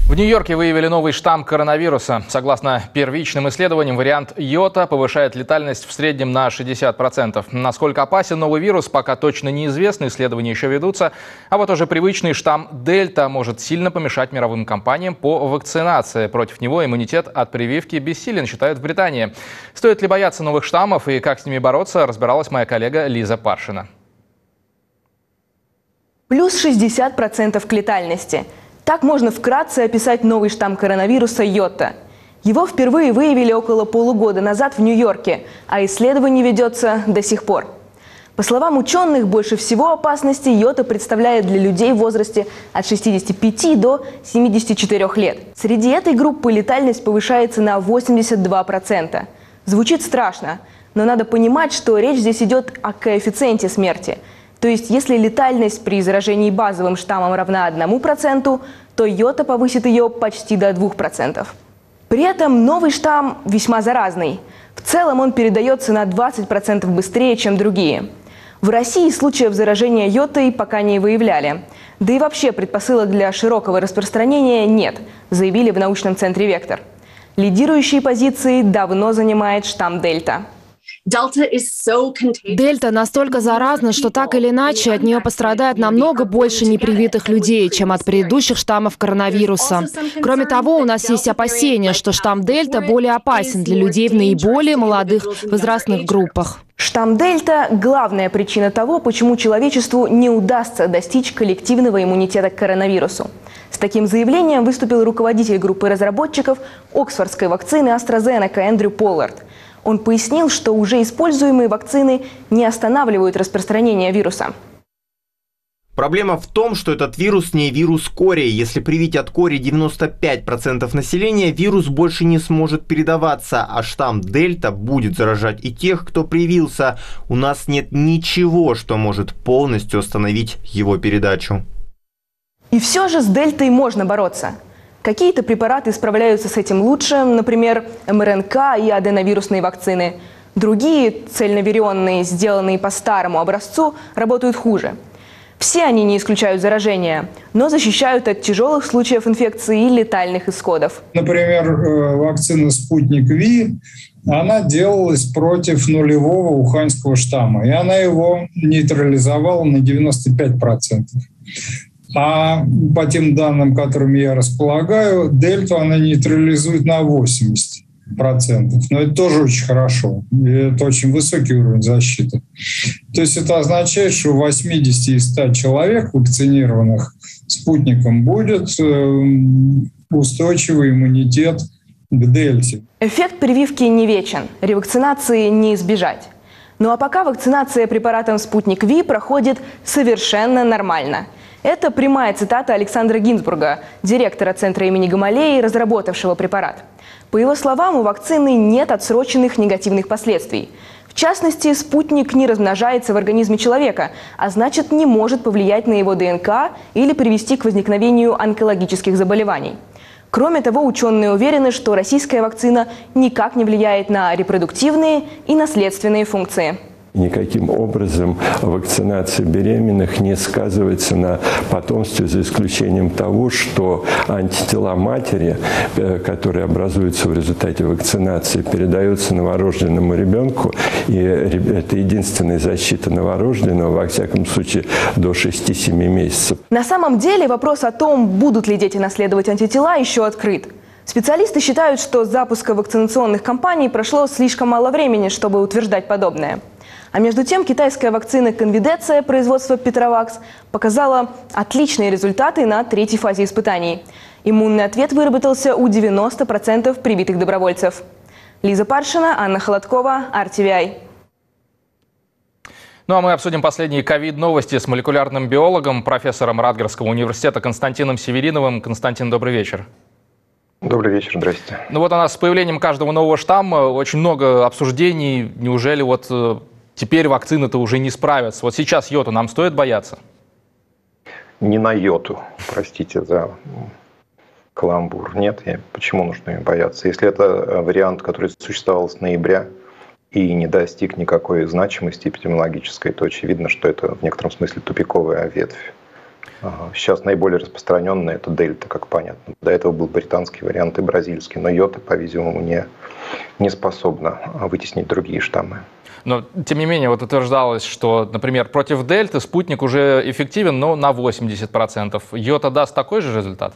В Нью-Йорке выявили новый штамм коронавируса. Согласно первичным исследованиям, вариант Йота повышает летальность в среднем на 60%. Насколько опасен новый вирус, пока точно неизвестно, исследования еще ведутся. А вот уже привычный штамм Дельта может сильно помешать мировым компаниям по вакцинации. Против него иммунитет от прививки бессилен, считают в Британии. Стоит ли бояться новых штаммов и как с ними бороться, разбиралась моя коллега Лиза Паршина. Плюс 60% к летальности. Так можно вкратце описать новый штамм коронавируса Йота. Его впервые выявили около полугода назад в Нью-Йорке, а исследование ведется до сих пор. По словам ученых, больше всего опасности Йота представляет для людей в возрасте от 65 до 74 лет. Среди этой группы летальность повышается на 82%. Звучит страшно, но надо понимать, что речь здесь идет о коэффициенте смерти. То есть, если летальность при заражении базовым штаммом равна 1%, то Йота повысит ее почти до 2%. При этом новый штамм весьма заразный. В целом он передается на 20% быстрее, чем другие. В России случаев заражения Йотой пока не выявляли. Да и вообще предпосылок для широкого распространения нет, заявили в научном центре «Вектор». Лидирующие позиции давно занимает штамм Дельта. Дельта настолько заразна, что так или иначе от нее пострадает намного больше непривитых людей, чем от предыдущих штаммов коронавируса. Кроме того, у нас есть опасения, что штамм Дельта более опасен для людей в наиболее молодых возрастных группах. Штамм Дельта – главная причина того, почему человечеству не удастся достичь коллективного иммунитета к коронавирусу. С таким заявлением выступил руководитель группы разработчиков оксфордской вакцины AstraZeneca Эндрю Поллард. Он пояснил, что уже используемые вакцины не останавливают распространение вируса. Проблема в том, что этот вирус не вирус кори. Если привить от кори 95% населения, вирус больше не сможет передаваться, а штамм Дельта будет заражать и тех, кто привился. У нас нет ничего, что может полностью остановить его передачу. И все же с Дельтой можно бороться. Какие-то препараты справляются с этим лучше, например, МРНК и аденовирусные вакцины. Другие, цельноверионные, сделанные по старому образцу, работают хуже. Все они не исключают заражения, но защищают от тяжелых случаев инфекции и летальных исходов. Например, вакцина «Спутник Ви», она делалась против нулевого уханьского штамма, и она его нейтрализовала на 95%. А по тем данным, которыми я располагаю, дельту она нейтрализует на 80%. Но это тоже очень хорошо. И это очень высокий уровень защиты. То есть это означает, что у 80 из 100 человек, вакцинированных спутником, будет устойчивый иммунитет к дельте. Эффект прививки не вечен. Ревакцинации не избежать. Ну а пока вакцинация препаратом «Спутник Ви» проходит совершенно нормально. Это прямая цитата Александра Гинзбурга, директора Центра имени Гамалеи, разработавшего препарат. По его словам, у вакцины нет отсроченных негативных последствий. В частности, спутник не размножается в организме человека, а значит, не может повлиять на его ДНК или привести к возникновению онкологических заболеваний. Кроме того, ученые уверены, что российская вакцина никак не влияет на репродуктивные и наследственные функции. Никаким образом вакцинация беременных не сказывается на потомстве, за исключением того, что антитела матери, которые образуются в результате вакцинации, передаются новорожденному ребенку. И это единственная защита новорожденного, во всяком случае, до 6-7 месяцев. На самом деле вопрос о том, будут ли дети наследовать антитела, еще открыт. Специалисты считают, что с запуска вакцинационных кампаний прошло слишком мало времени, чтобы утверждать подобное. А между тем китайская вакцина «Конвидеция» производства Петровакс показала отличные результаты на третьей фазе испытаний. Иммунный ответ выработался у 90% привитых добровольцев. Лиза Паршина, Анна Холодкова, RTVI. Ну а мы обсудим последние ковид-новости с молекулярным биологом, профессором Радгерского университета Константином Севериновым. Константин, добрый вечер. Добрый вечер, здрасте. Ну вот у нас с появлением каждого нового штамма очень много обсуждений. Неужели вот теперь вакцины-то уже не справятся? Вот сейчас йоту нам стоит бояться? Не на йоту, простите за каламбур. Нет, почему нужно ее бояться? Если это вариант, который существовал с ноября и не достиг никакой значимости эпидемиологической, то очевидно, что это в некотором смысле тупиковая ветвь. Сейчас наиболее распространенный это дельта, как понятно. До этого был британский вариант и бразильский, но йота, по-видимому, не способна вытеснить другие штаммы. Но, тем не менее, вот утверждалось, что, например, против дельты спутник уже эффективен, но на 80%. Йота даст такой же результат?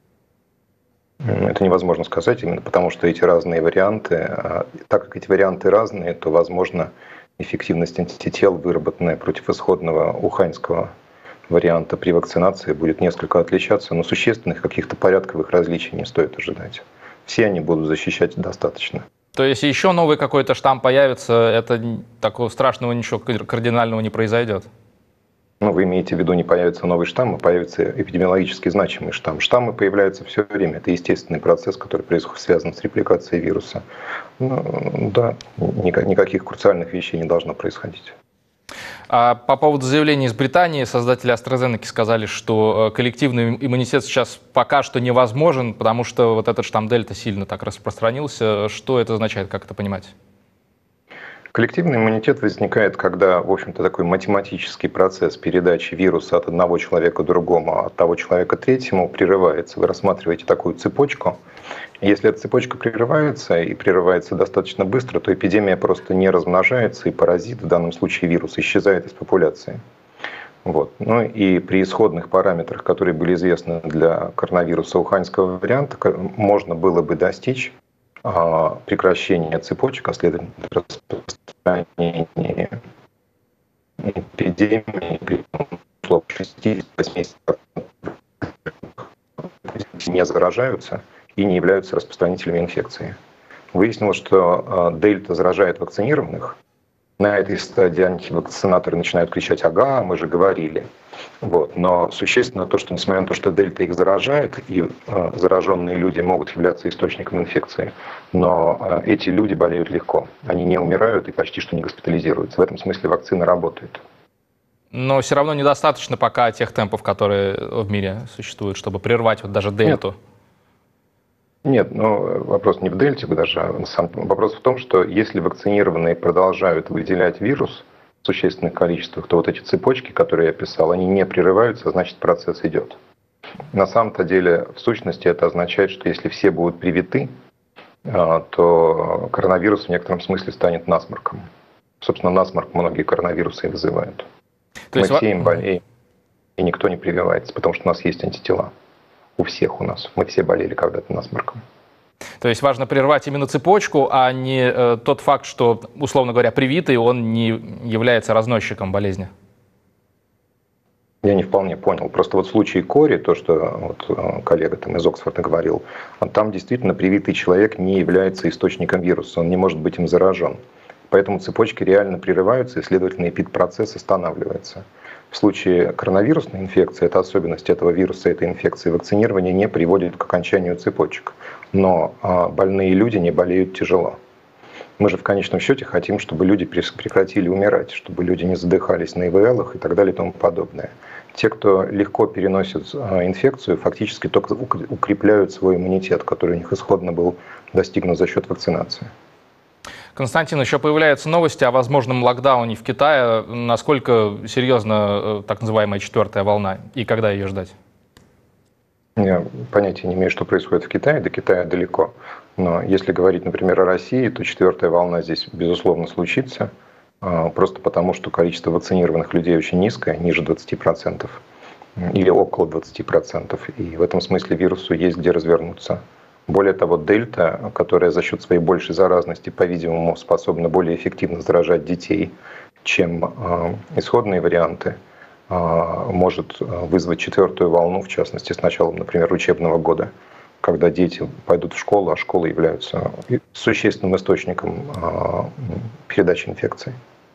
Это невозможно сказать, именно потому что эти разные варианты, так как эти варианты разные, то, возможно, эффективность антител, выработанная против исходного уханьского варианта при вакцинации, будет несколько отличаться, но существенных каких-то порядковых различий не стоит ожидать. Все они будут защищать достаточно. То есть еще новый какой-то штамм появится, это такого страшного ничего кардинального не произойдет? Ну, вы имеете в виду, не появится новый штамм, а появится эпидемиологически значимый штамм. Штаммы появляются все время. Это естественный процесс, который связан с репликацией вируса. Ну, да, никаких круциальных вещей не должно происходить. А по поводу заявления из Британии, создатели AstraZeneca сказали, что коллективный иммунитет сейчас пока что невозможен, потому что вот этот штамм дельта сильно так распространился. Что это означает, как это понимать? Коллективный иммунитет возникает, когда, в общем-то, такой математический процесс передачи вируса от одного человека к другому, а от того человека к третьему прерывается. Вы рассматриваете такую цепочку. Если эта цепочка прерывается и прерывается достаточно быстро, то эпидемия просто не размножается, и паразит, в данном случае вирус, исчезает из популяции. Вот. Ну и при исходных параметрах, которые были известны для коронавируса уханьского варианта, можно было бы достичь прекращения цепочек, а следовательно распространения эпидемии при 60-80% не заражаются и не являются распространителями инфекции. Выяснилось, что дельта заражает вакцинированных. На этой стадии антивакцинаторы начинают кричать: ага, мы же говорили. Вот. Но существенно то, что несмотря на то, что дельта их заражает, и зараженные люди могут являться источником инфекции, но эти люди болеют легко. Они не умирают и почти что не госпитализируются. В этом смысле вакцина работает. Но все равно недостаточно пока тех темпов, которые в мире существуют, чтобы прервать вот даже дельту. Нет, но вопрос не в дельте даже. Вопрос в том, что если вакцинированные продолжают выделять вирус в существенных количествах, то вот эти цепочки, которые я описал, они не прерываются, значит процесс идет. На самом-то деле, в сущности, это означает, что если все будут привиты, то коронавирус в некотором смысле станет насморком. Собственно, насморк многие коронавирусы и вызывают. Мы все им болеем, и никто не прививается, потому что у нас есть антитела. У всех у нас. Мы все болели когда-то насморком. То есть важно прервать именно цепочку, а не тот факт, что, условно говоря, привитый, он не является разносчиком болезни. Я не вполне понял. Просто вот в случае кори, то, что вот коллега там из Оксфорда говорил, там действительно привитый человек не является источником вируса, он не может быть им заражен. Поэтому цепочки реально прерываются, и, следовательно, эпидпроцесс останавливается. В случае коронавирусной инфекции, это особенность этого вируса, этой инфекции, вакцинирование не приводит к окончанию цепочек. Но больные люди не болеют тяжело. Мы же в конечном счете хотим, чтобы люди прекратили умирать, чтобы люди не задыхались на ИВЛах и так далее и тому подобное. Те, кто легко переносит инфекцию, фактически только укрепляют свой иммунитет, который у них исходно был достигнут за счет вакцинации. Константин, еще появляются новости о возможном локдауне в Китае. Насколько серьезна так называемая четвертая волна и когда ее ждать? Я понятия не имею, что происходит в Китае. До Китая далеко. Но если говорить, например, о России, то четвертая волна здесь, безусловно, случится. Просто потому, что количество вакцинированных людей очень низкое, ниже 20% или около 20%. И в этом смысле вирусу есть где развернуться. Более того, дельта, которая за счет своей большей заразности, по-видимому, способна более эффективно заражать детей, чем исходные варианты, может вызвать четвертую волну, в частности, с началом, например, учебного года, когда дети пойдут в школу, а школы являются существенным источником передачи инфекции.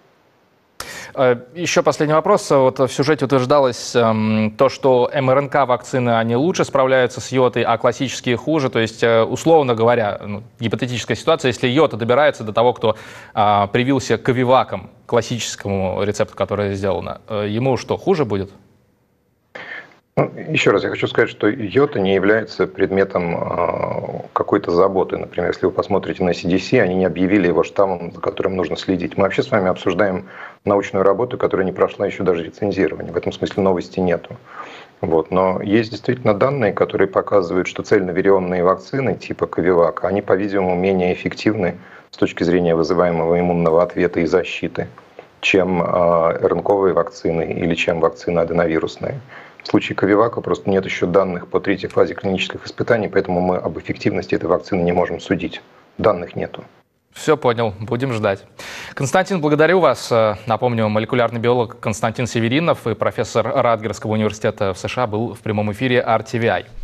Еще последний вопрос. Вот в сюжете утверждалось то, что МРНК-вакцины, они лучше справляются с йотой, а классические хуже. То есть, условно говоря, гипотетическая ситуация, если йота добирается до того, кто привился к Ковивакам, классическому рецепту, который сделано, ему что, хуже будет? Еще раз, я хочу сказать, что йота не является предметом какой-то заботы. Например, если вы посмотрите на CDC, они не объявили его штаммом, за которым нужно следить. Мы вообще с вами обсуждаем научную работу, которая не прошла еще даже рецензирование. В этом смысле новости нету. Вот. Но есть действительно данные, которые показывают, что цельноверионные вакцины типа Ковивака, они, по-видимому, менее эффективны с точки зрения вызываемого иммунного ответа и защиты, чем РНКовые вакцины или чем вакцины аденовирусные. В случае Ковивака просто нет еще данных по третьей фазе клинических испытаний, поэтому мы об эффективности этой вакцины не можем судить. Данных нету. Все понял, будем ждать. Константин, благодарю вас. Напомню, молекулярный биолог Константин Северинов и профессор Ратгерского университета в США был в прямом эфире RTVI.